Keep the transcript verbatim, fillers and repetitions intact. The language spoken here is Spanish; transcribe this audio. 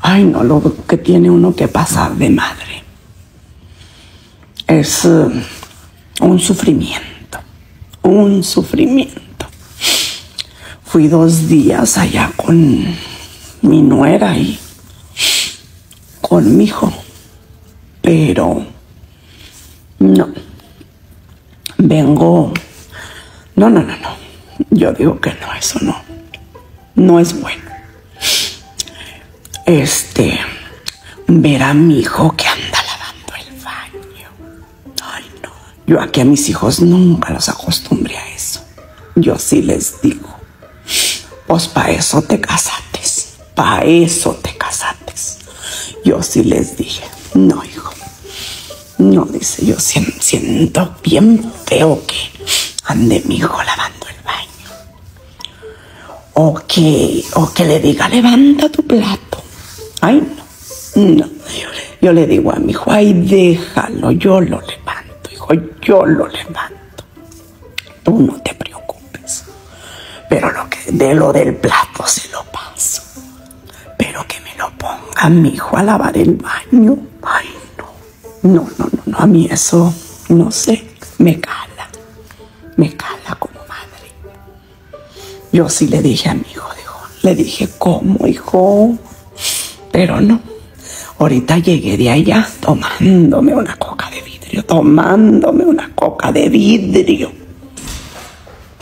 Ay, no, lo que tiene uno que pasar de madre es uh, un sufrimiento, un sufrimiento. Fui dos días allá con mi nuera y con mi hijo, pero no, vengo, no, no, no, no, yo digo que no, eso no, no es bueno. Este, ver a mi hijo que anda lavando el baño. Ay, no. Yo aquí a mis hijos nunca los acostumbré a eso. Yo sí les digo, pues para eso te casaste, para eso te casaste. Yo sí les dije, no, hijo. No, dice, yo siento bien feo que ande mi hijo lavando el baño. O que, o que le diga, levanta tu plato. Ay, no, no. Yo, yo le digo a mi hijo, ay, déjalo, yo lo levanto, hijo, yo lo levanto. Tú no te preocupes. Pero lo que de lo del plato se lo paso. Pero que me lo ponga mi hijo a lavar el baño. Ay, no. No, no, no, no. A mí eso, no sé, me cala. Me cala como madre. Yo sí le dije a mi hijo, dijo, le dije, ¿cómo, hijo? Pero no, ahorita llegué de allá tomándome una coca de vidrio, tomándome una coca de vidrio.